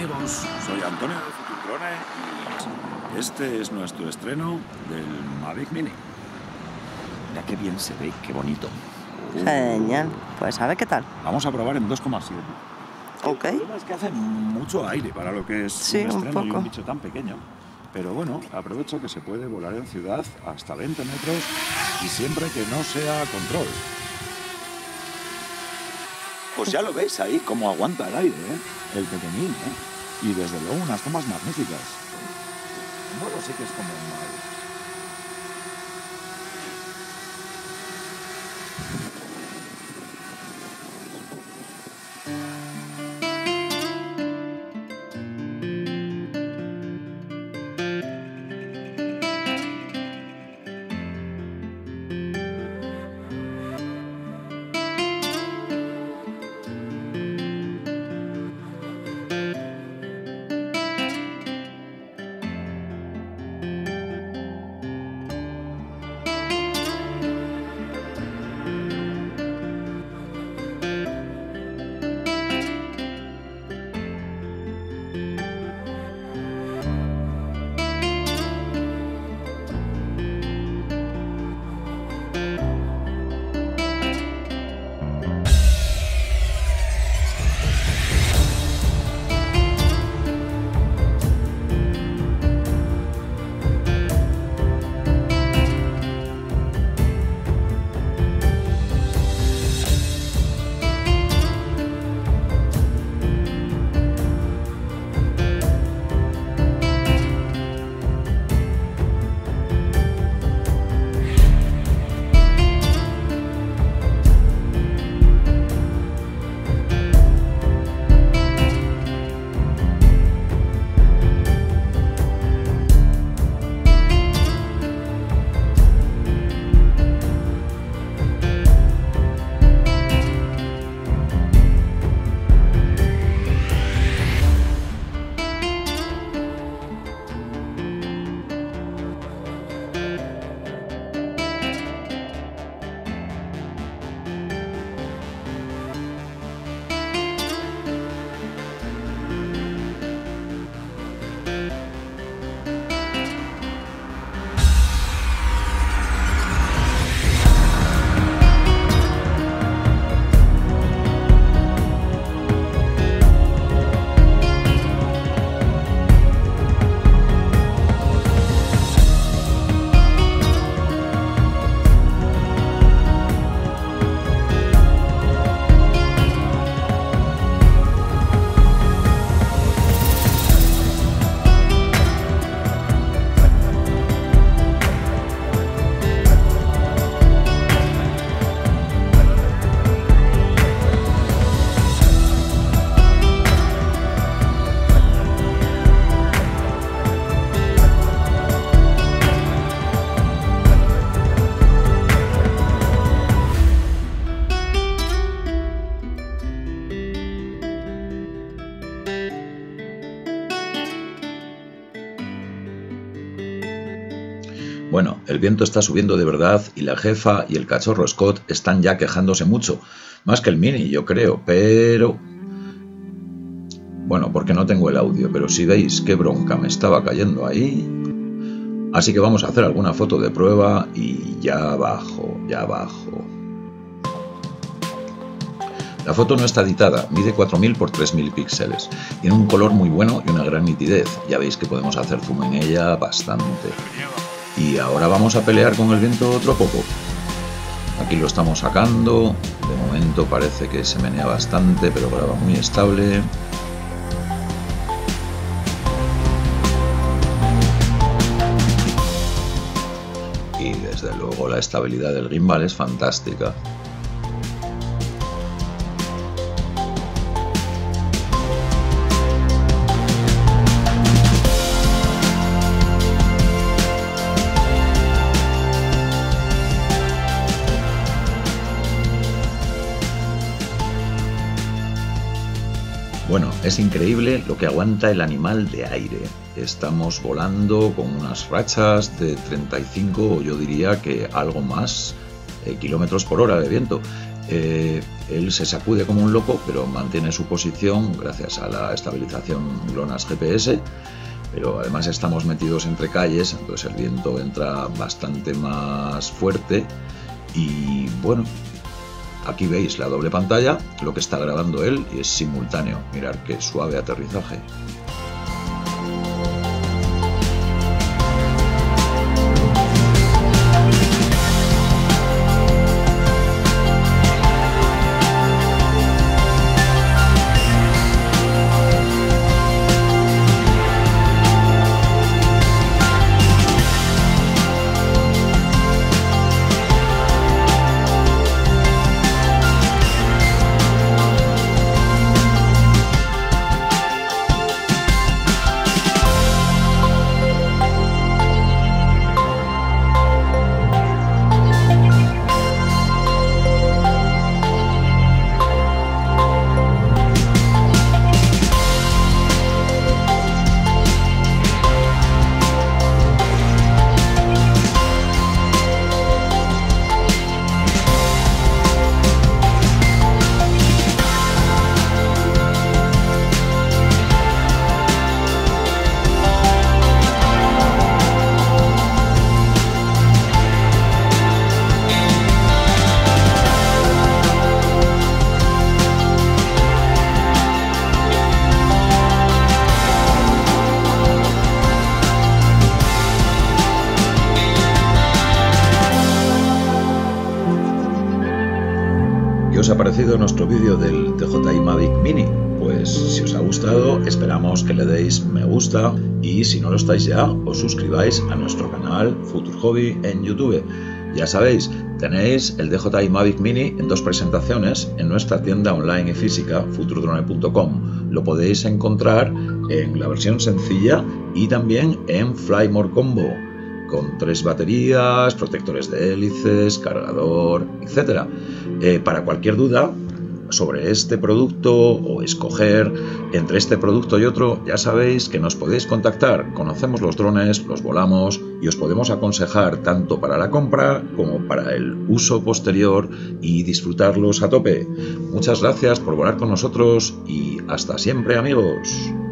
amigos, soy Antonio de Futurodrone y este es nuestro estreno del Mavic Mini. Mira qué bien se ve, qué bonito. Genial, pues a ver qué tal. Vamos a probar en 2,7. Ok. El problema es que hace mucho aire para lo que es Sí, un estreno un y poco. un bicho tan pequeño. Pero bueno, aprovecho que se puede volar en ciudad hasta 20 metros y siempre que no sea a control. Pues ya lo veis ahí, cómo aguanta el aire, ¿eh? El pequeñín, ¿eh? Y desde luego unas tomas magníficas. Bueno, sí que es como un Mavic. Bueno, el viento está subiendo de verdad y la jefa y el cachorro Scott están ya quejándose mucho. Más que el Mini, yo creo, pero... Bueno, porque no tengo el audio, pero si veis qué bronca me estaba cayendo ahí... Así que vamos a hacer alguna foto de prueba y ya bajo, ya bajo. La foto no está editada, mide 4000 por 3000 píxeles. Tiene un color muy bueno y una gran nitidez. Ya veis que podemos hacer zoom en ella bastante. Y ahora vamos a pelear con el viento otro poco. Aquí lo estamos sacando. De momento parece que se menea bastante, pero graba muy estable. Y desde luego la estabilidad del gimbal es fantástica. Bueno, es increíble lo que aguanta el animal de aire. Estamos volando con unas rachas de 35 o yo diría que algo más kilómetros por hora de viento. Él se sacude como un loco, pero mantiene su posición gracias a la estabilización GLONASS GPS, pero además estamos metidos entre calles, entonces el viento entra bastante más fuerte y bueno, aquí veis la doble pantalla, lo que está grabando él y es simultáneo. Mirad qué suave aterrizaje. ¿Qué os ha parecido nuestro vídeo del DJI Mavic Mini? Pues si os ha gustado, esperamos que le deis me gusta y si no lo estáis ya, os suscribáis a nuestro canal Future Hobby en YouTube. Ya sabéis, tenéis el DJI Mavic Mini en 2 presentaciones en nuestra tienda online y física, futuredrone.com. Lo podéis encontrar en la versión sencilla y también en Fly More Combo, con 3 baterías, protectores de hélices, cargador, etc. Para cualquier duda sobre este producto o escoger entre este producto y otro, ya sabéis que nos podéis contactar. Conocemos los drones, los volamos y os podemos aconsejar tanto para la compra como para el uso posterior y disfrutarlos a tope. Muchas gracias por volar con nosotros y hasta siempre, amigos.